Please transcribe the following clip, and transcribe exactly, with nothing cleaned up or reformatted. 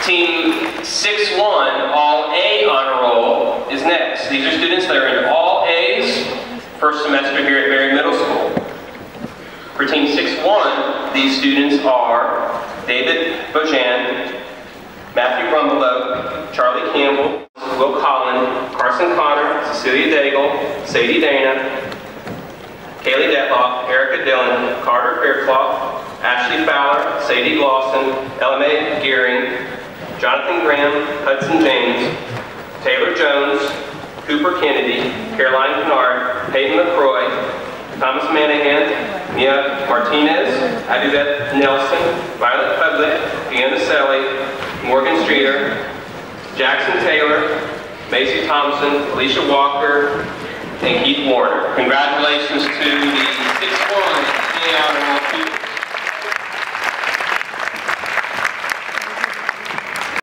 Team six one, all A honor roll, is next. These are students that are in all A's first semester here at Berry Middle School. For Team six one, these students are David Bojan, Matthew Brumbelow, Charlie Campbell, Will Collin, Carson Connor, Cecilia Daigle, Sadie Dana, Kaylee Detloff, Erica Dillon, Carter Fairclough, Ashley Fowler, Sadie Lawson, Ella Mae Gearing, Jonathan Graham, Hudson James, Taylor Jones, Cooper Kennedy, Caroline Kennard, Peyton LaCroix, Thomas Manahan, Mia Martinez, Abibeth Nelson, Violet Public, Deanna Selly, Morgan Streeter, Jackson Taylor, Macy Thompson, Alicia Walker, and Keith Warner. Congratulations to the six one